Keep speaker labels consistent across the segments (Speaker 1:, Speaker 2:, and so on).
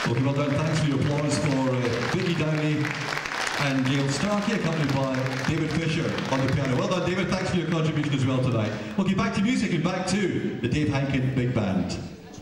Speaker 1: Okay, well done. Thanks for your applause for Vicky Downey and Gail Starkey, accompanied by David Fisher on the piano. Well done, David. Thanks for your contribution as well tonight. Okay, back to music and back to the Dave Hankin Big Band.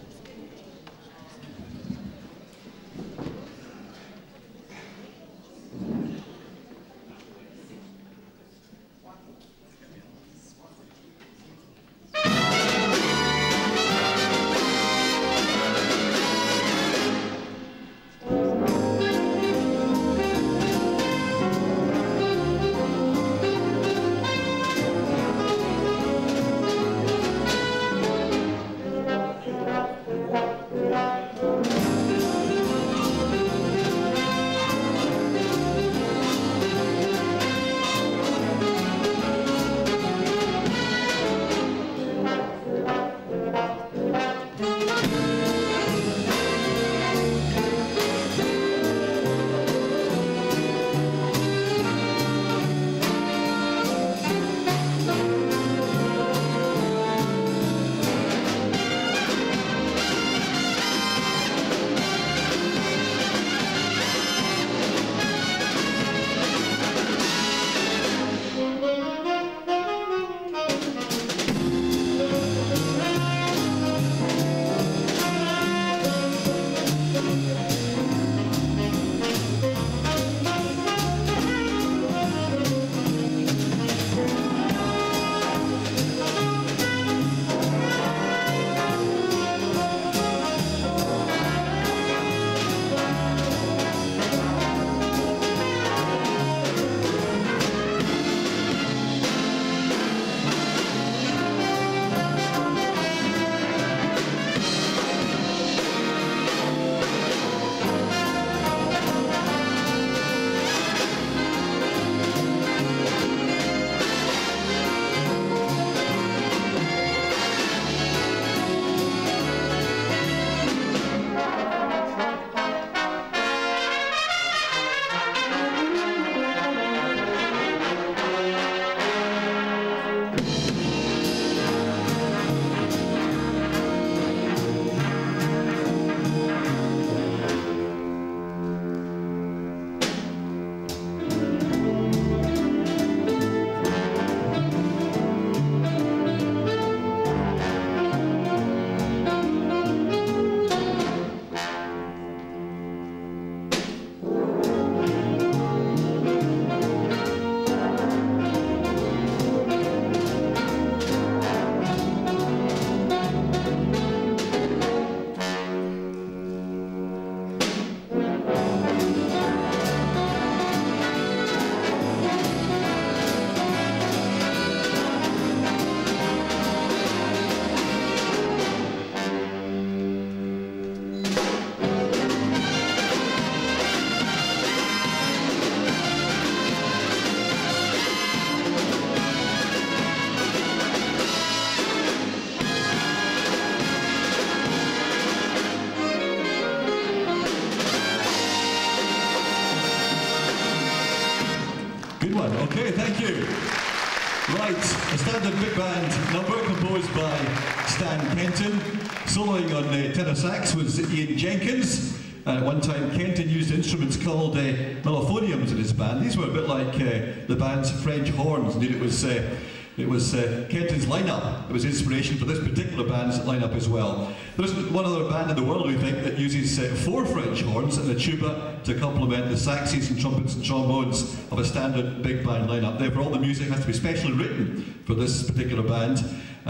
Speaker 1: Good one. Okay, thank you. Right, a standard big band number composed by Stan Kenton. Soloing on tenor sax was Ian Jenkins. At one time, Kenton used instruments called mellophoniums in his band. These were a bit like the band's French horns. Indeed, it was Kenton's lineup. It was inspiration for this particular band's lineup as well. There isn't one other band in the world, we think, that uses 4 French horns and a tuba to complement the saxes and trumpets and trombones of a standard big band lineup. Therefore, all the music has to be specially written for this particular band.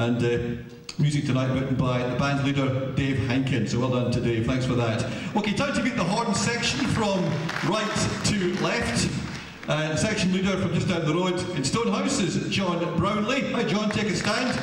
Speaker 1: And music tonight written by the band's leader, Dave Hankin. So well done to Dave. Thanks for that. Okay, time to meet the horn section from right to left. Section leader from just down the road in Stonehouse is John Brownlee. Hi John, take a stand.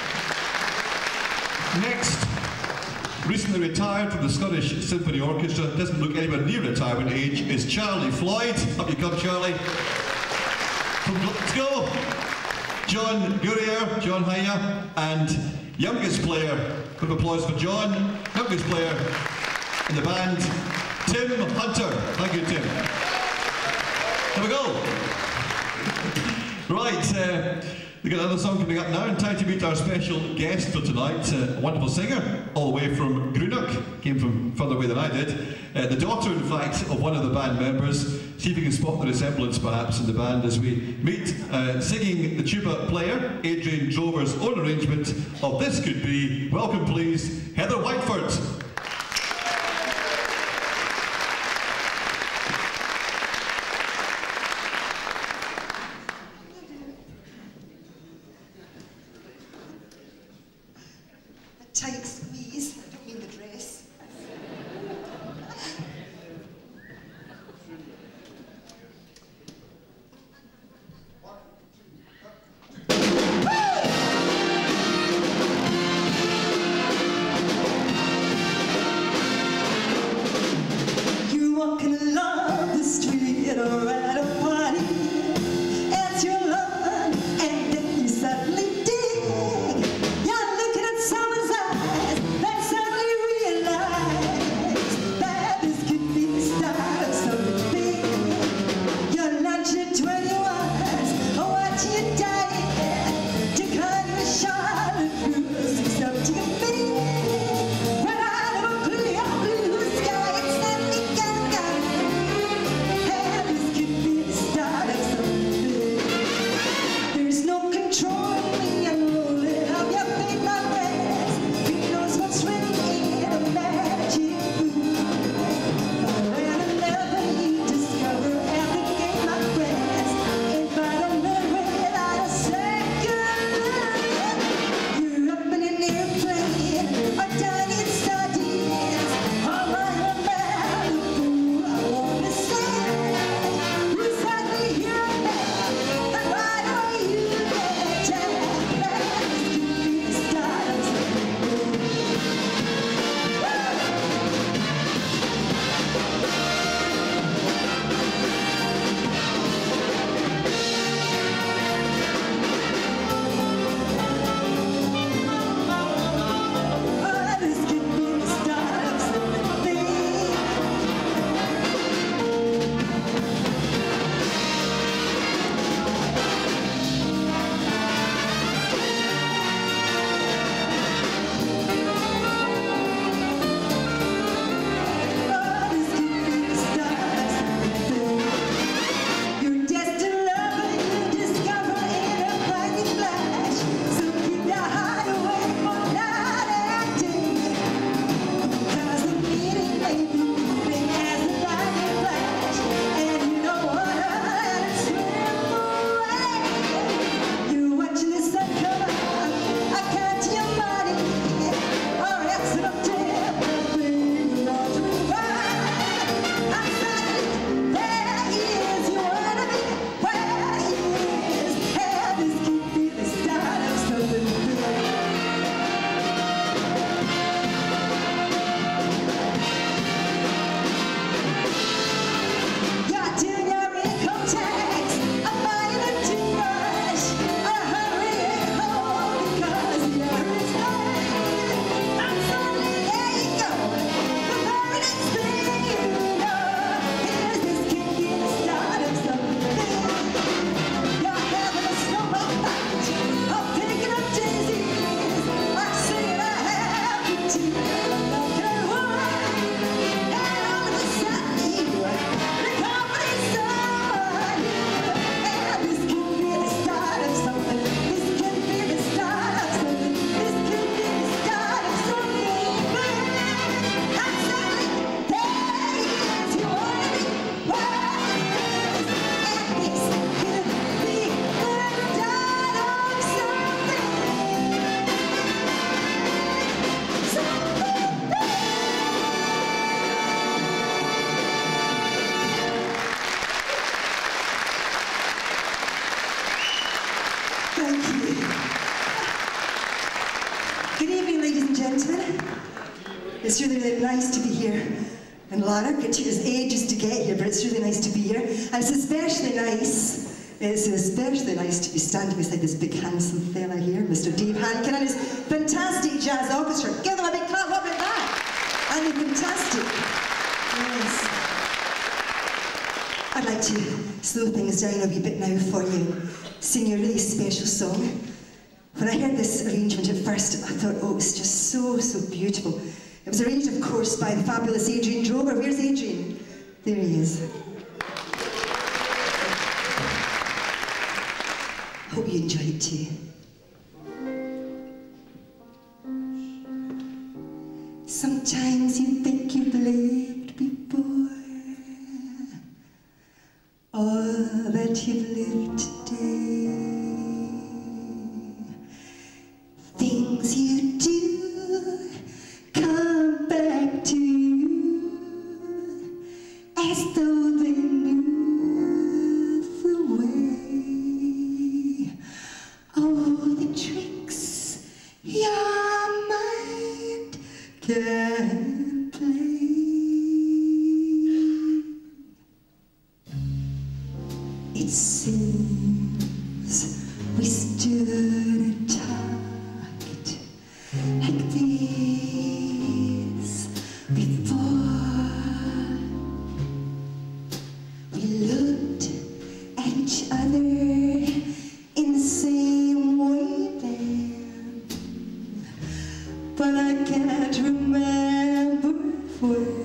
Speaker 1: Next, recently retired from the Scottish Symphony Orchestra, doesn't look anywhere near retirement age, is Charlie Floyd. Up you come, Charlie. From Glasgow, John Gurrier, John Haya, and youngest player, quick applause for John, youngest player in the band, Tim Hunter. Thank you, Tim. Here we go. Right, We've got another song coming up now, and time to meet our special guest for tonight, a wonderful singer, all the way from Greenock, came from further away than I did. The daughter, in fact, of one of the band members. See if you can spot the resemblance, perhaps, in the band as we meet singing the tuba player, Adrian Drover's own arrangement of This Could Be. Welcome, please, Heather Whiteford.
Speaker 2: Tight squeeze, I don't mean the dress. You're walking along the street or at a party, as you're alone, and then you suddenly dig. You're looking at someone's eyes, then suddenly realize that this could be the start of something big. You're lunching 21s, watching you die to kind of Charlotte Russe, something big. When I look clear blue sky, it's suddenly gone. And this could be the start of something big. There's no controlling me, I'm rolling up your big my breath. Who knows what's really in a magic food? But when I love you discover everything my breath. If I don't know without a second look, you're up in an airplane or down in sardines, or right about the fool I wanna say. You suddenly hear me, and right away you get down. This could be the start of something big. Oh, this could be the start of something big. Oh, this could be the start of something big. You're destined lover, you discover in a blinding flash. So keep your heart away from night and day. 'Cause the meaning may be moving as a blinding flash, and you don't wanna let it slip away. You're watching the sun come up, I count to your body, or else it'll tear everything all to right. I'm suddenly, there he is, you wanna be where he is. And this could be the start of something big. You're doing your income tax, I'm buying a toothbrush, or hurrying home because you're his late. And suddenly there you go, the very next thing you know, here's this could be the start of something big. You're having a snowball fight, or picking up daisies, or singing a happy tune like a woman. And all of a sudden you accompany someone new. And this could be the start of something. This could be the start of something. This could be the start of something big. And suddenly there he is, you wanna be where he is. And this could be the start of something. Something big. Thank you. Good evening, ladies and gentlemen. It's really, really nice to be here in Lanark. It took us ages to get here, but it's really nice to be here. And it's especially nice to be standing beside this big handsome fella here, Mr. Dave Hankin, and his fantastic jazz orchestra. Give them a big clap, what about that? And they're fantastic. Yes. I'd like to slow things down a wee bit now for you. sing you a really special song. When I heard this arrangement at first, I thought, oh, it's just so, so beautiful. It was arranged, of course, by the fabulous Adrian Drover. Where's Adrian? There he is. Hope you enjoy it too. Sometimes you think you've lived before, all that you've lived today. Things you do come back to you as though they knew the way. Oh, the tricks your mind can play. It seems we stood and talked like this before. We looked at each other in the same way then, but I can't remember where.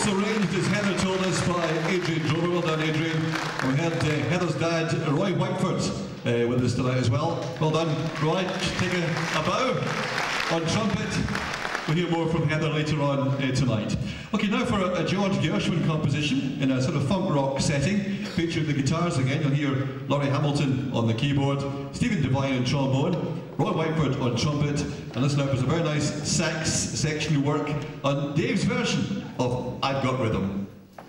Speaker 1: also arranged, as Heather told us, by Adrian Drover. Well done, Adrian. We had Heather's dad, Roy Whiteford, with us tonight as well. Well done, Roy. Take a bow on trumpet. We'll hear more from Heather later on tonight. Okay, now for a George Gershwin composition in a sort of funk rock setting, featuring the guitars again. You'll hear Laurie Hamilton on the keyboard, Stephen Devine on trombone, Roy Whiteford on trumpet, and listen up, there's a very nice sax section work on Dave's version of I've Got Rhythm.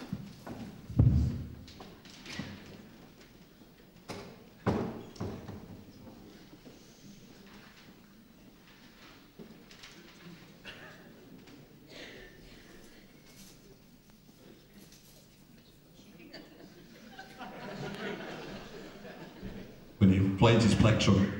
Speaker 1: When he finds his plectrum.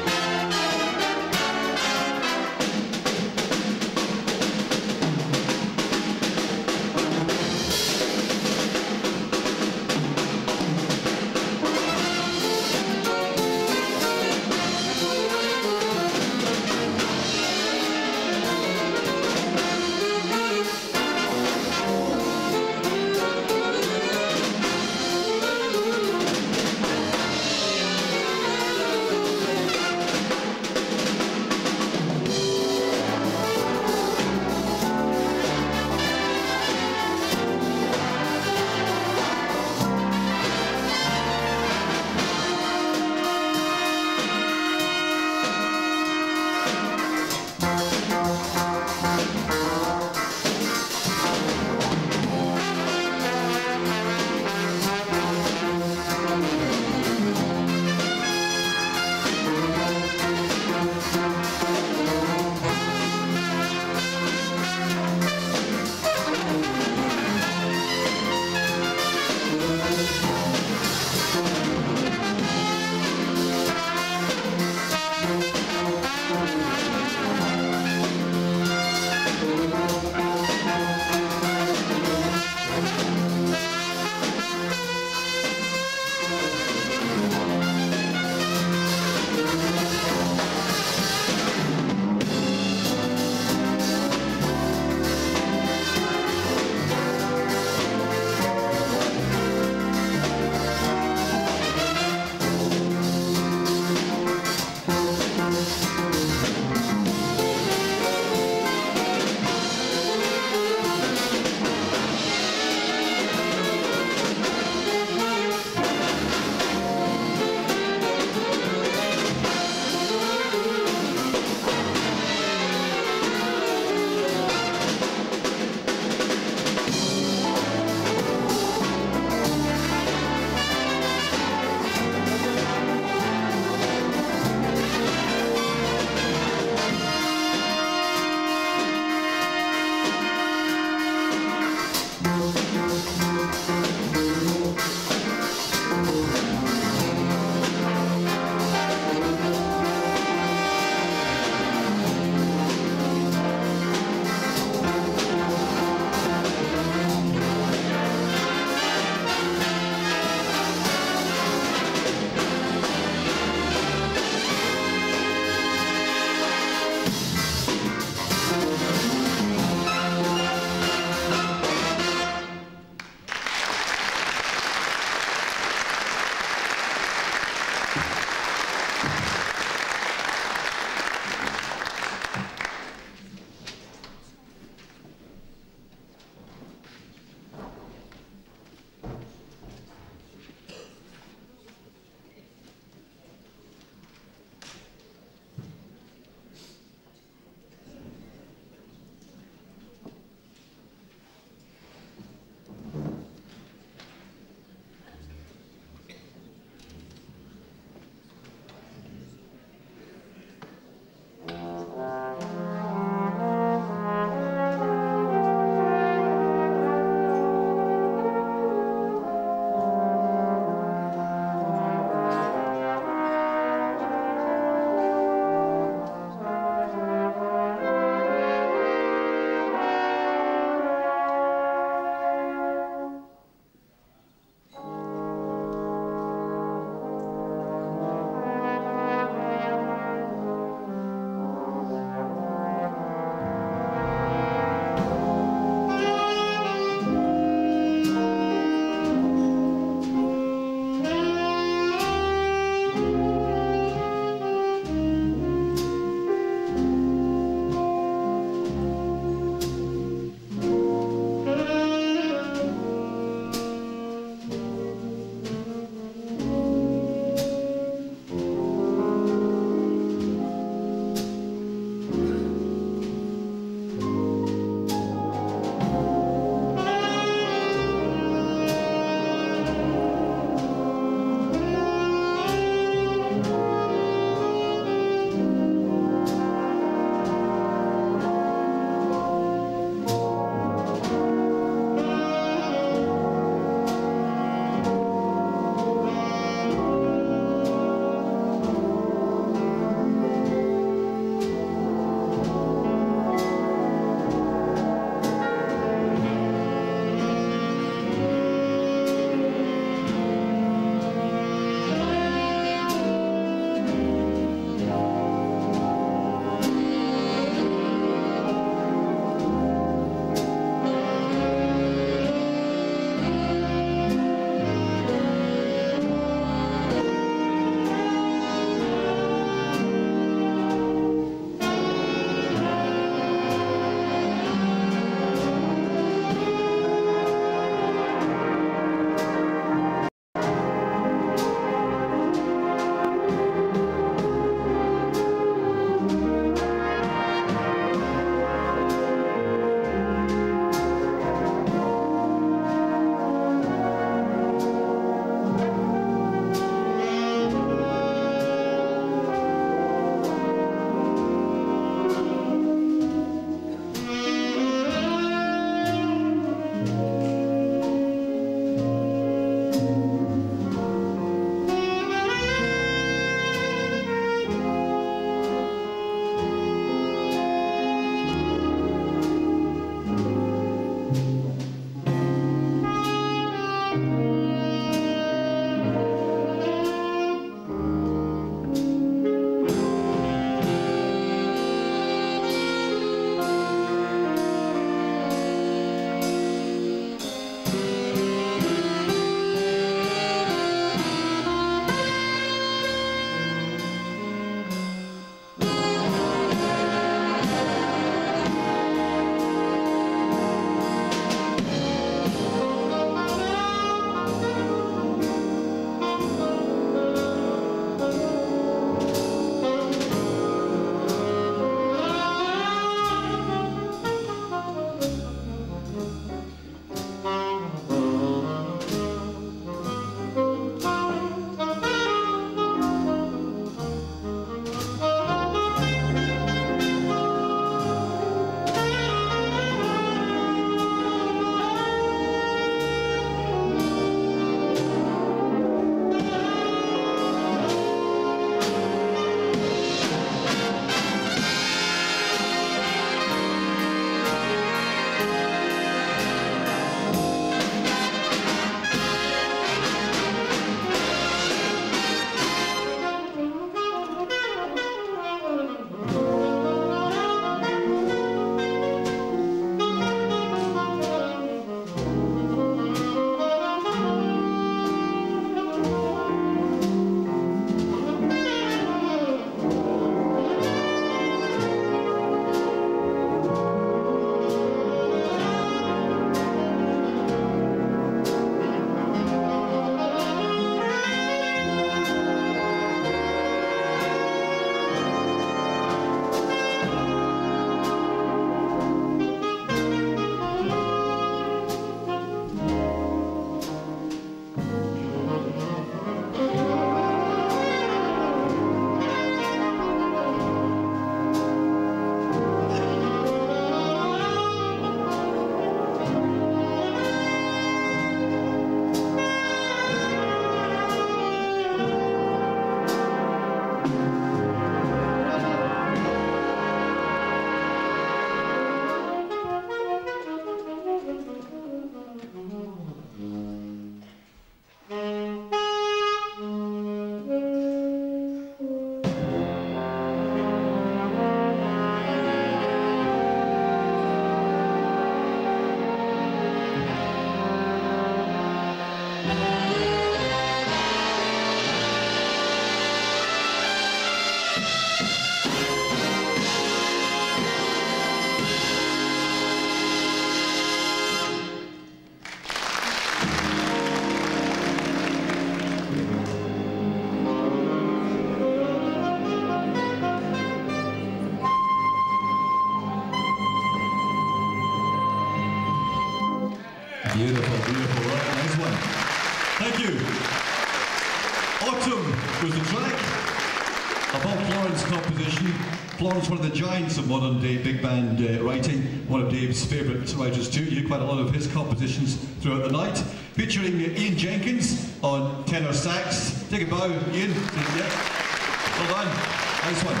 Speaker 1: Beautiful, beautiful. Right, nice one. Thank you. Autumn was the track. A Bob Florence composition. Florence, one of the giants of modern day big band writing, one of Dave's favourite writers too. You hear quite a lot of his compositions throughout the night. Featuring Ian Jenkins on tenor sax. Take a bow, Ian. Yeah. Well done. Nice one.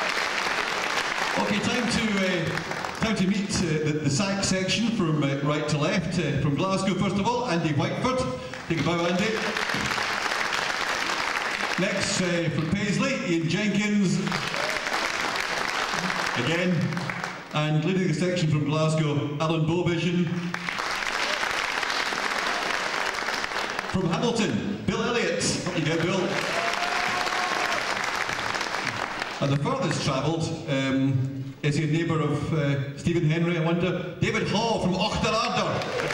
Speaker 1: Okay, time to meet the sax section from right to left. From Glasgow, first of all, Andy Whiteford. Take a bow, Andy. Next, from Paisley, Ian Jenkins. Again. And leading the section from Glasgow, Alan Bovision. From Hamilton, Bill Elliott. Up you go, Bill. And the furthest travelled is he a neighbour of Stephen Henry, I wonder? David Hall from Auchterarder.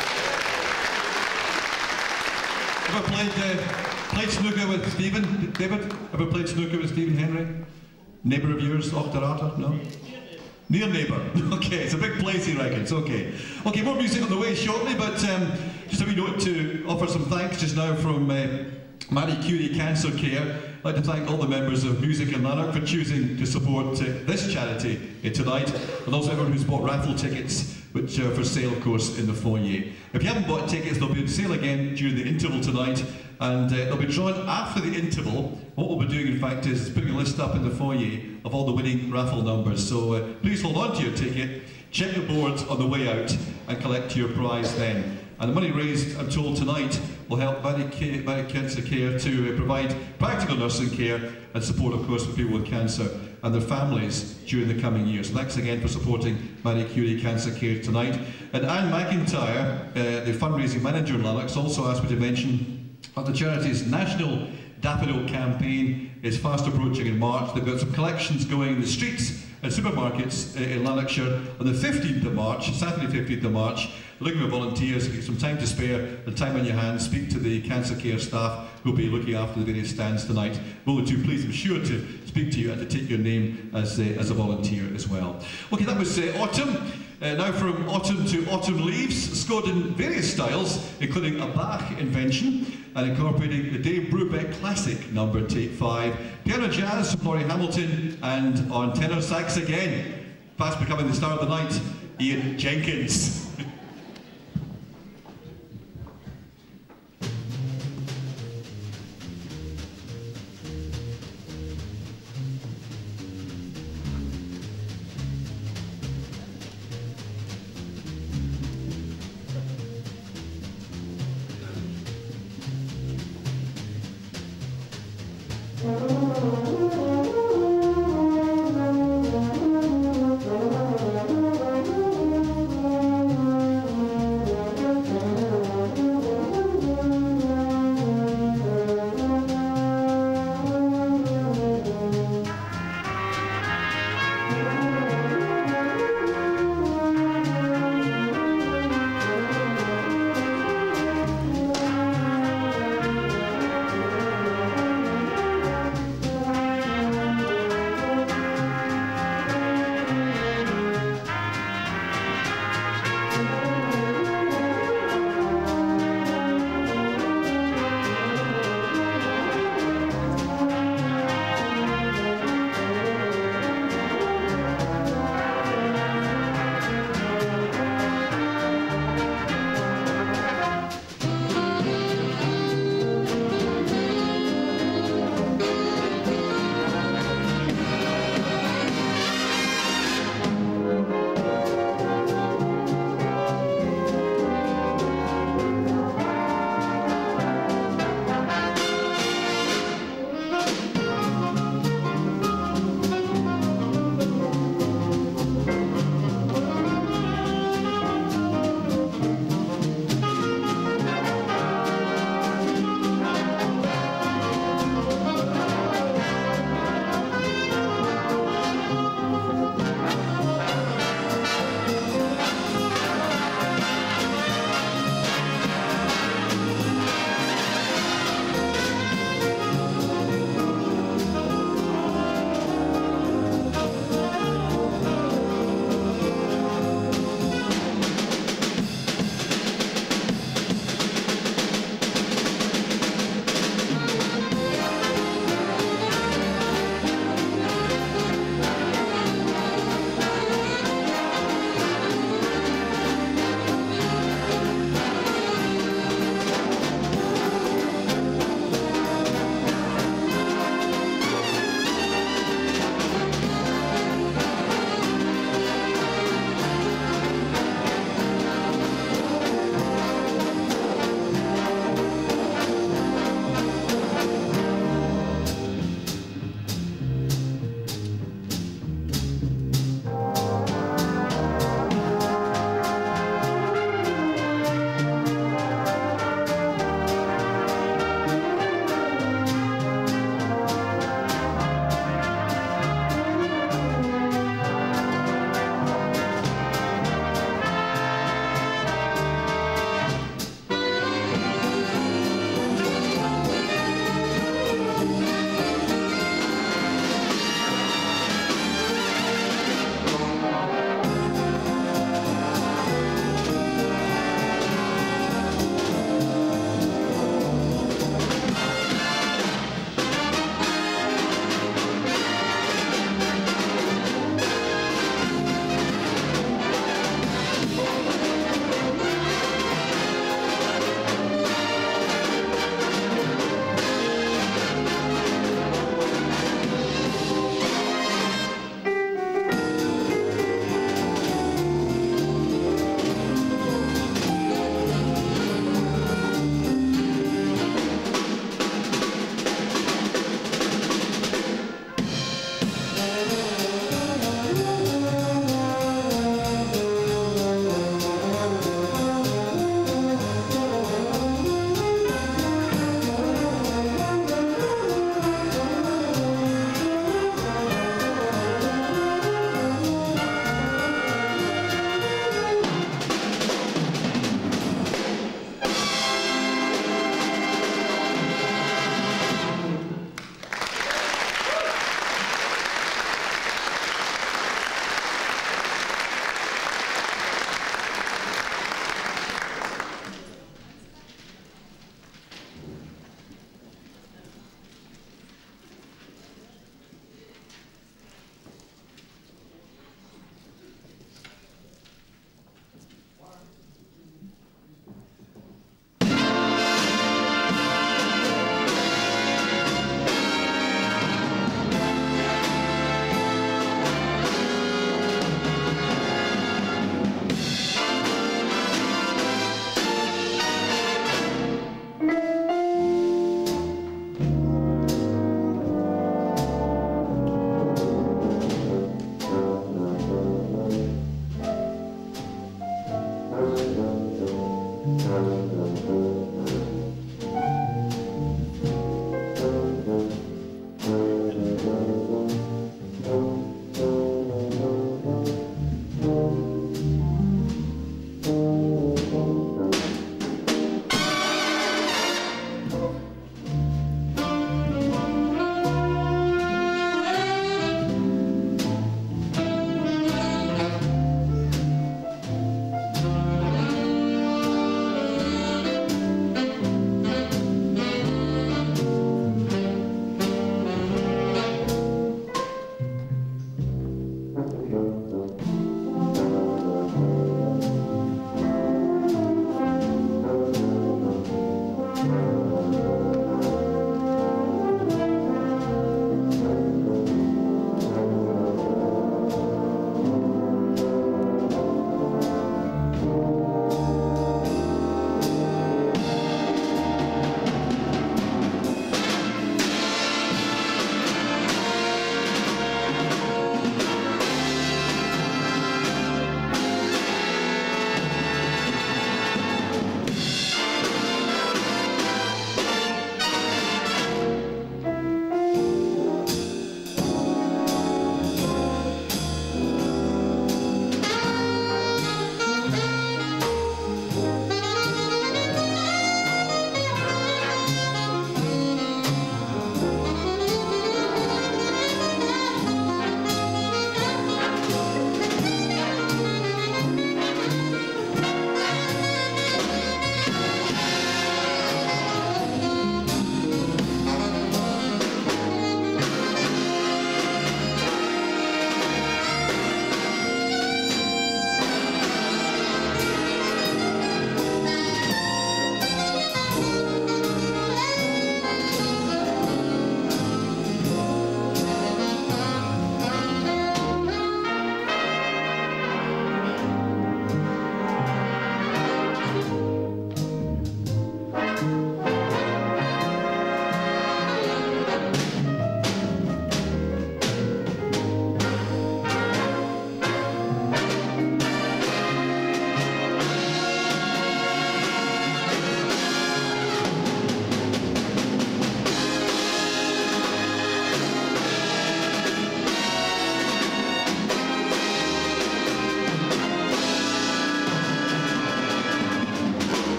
Speaker 1: Ever played snooker with Stephen? David? Ever played snooker with Stephen Henry? Neighbour of yours, Auchterarder? No? Near neighbour. Okay, it's a big place, he reckons. Okay. Okay, more music on the way shortly, but just a wee note to offer some thanks just now from Marie Curie Cancer Care. I'd like to thank all the members of Music in Lanark for choosing to support this charity tonight, and also everyone who's bought raffle tickets, which are for sale, of course, in the foyer. If you haven't bought tickets, they'll be on sale again during the interval tonight, and they'll be drawn after the interval. What we'll be doing, in fact, is putting a list up in the foyer of all the winning raffle numbers. So please hold on to your ticket, check the board on the way out, and collect your prize then. And the money raised, I'm told, tonight will help Marie Cancer Care to provide practical nursing care and support, of course, for people with cancer and their families during the coming years. So thanks again for supporting Marie Curie Cancer Care tonight. And Anne McIntyre, the fundraising manager in Lanark, also asked me to mention that the charity's national Daffodil campaign is fast approaching in March. They've got some collections going in the streets and supermarkets in Lanarkshire on the 15th of March, Saturday 15th of March. Looking for volunteers. If you get some time to spare and time on your hands, speak to the cancer care staff who will be looking after the various stands tonight. Will you please be sure to speak to you and to take your name as a volunteer as well. Okay, that was Autumn. Now from Autumn to Autumn Leaves, scored in various styles, including a Bach invention and incorporating the Dave Brubeck classic number Take 5, piano jazz from Laurie Hamilton, and on tenor sax again, fast becoming the star of the night, Ian Jenkins.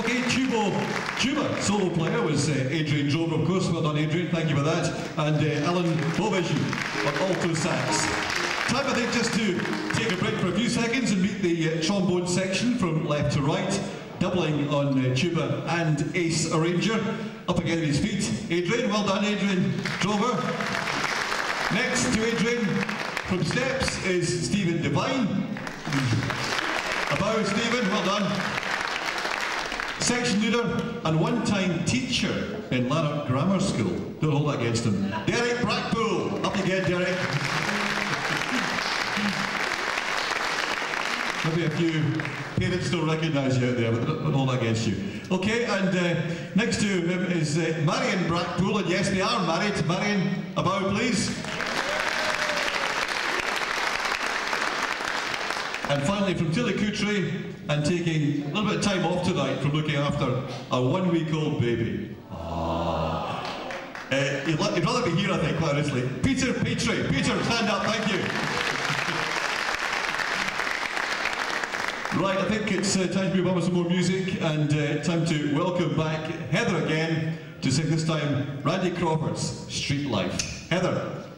Speaker 1: Okay, tuba solo player was Adrian Drover, of course. Well done, Adrian, thank you for that. And Alan Bovision on alto sax. Time, I think, just to take a break for a few seconds and meet the trombone section from left to right, doubling on tuba and ace arranger. Up again at his feet, Adrian. Well done, Adrian Drover. Next to Adrian from steps is Stephen Devine. A bow, Stephen, well done. Section leader and one-time teacher in Lanark Grammar School. Don't hold that against him. Derek Brackpool. Up you get, Derek. Maybe a few parents don't recognise you out there, but don't hold that against you. Okay, and next to him is Marion Brackpool, and yes, they are married. Marion, a bow, please. And finally, from Tillicootree, and taking a little bit of time off tonight from looking after a 1-week-old baby. He'd rather be here, I think, quite honestly. Peter Petrie. Peter, stand up, thank you. Right, I think it's time to move on with some more music, and time to welcome back Heather again to sing this time Randy Crawford's Street Life. Heather.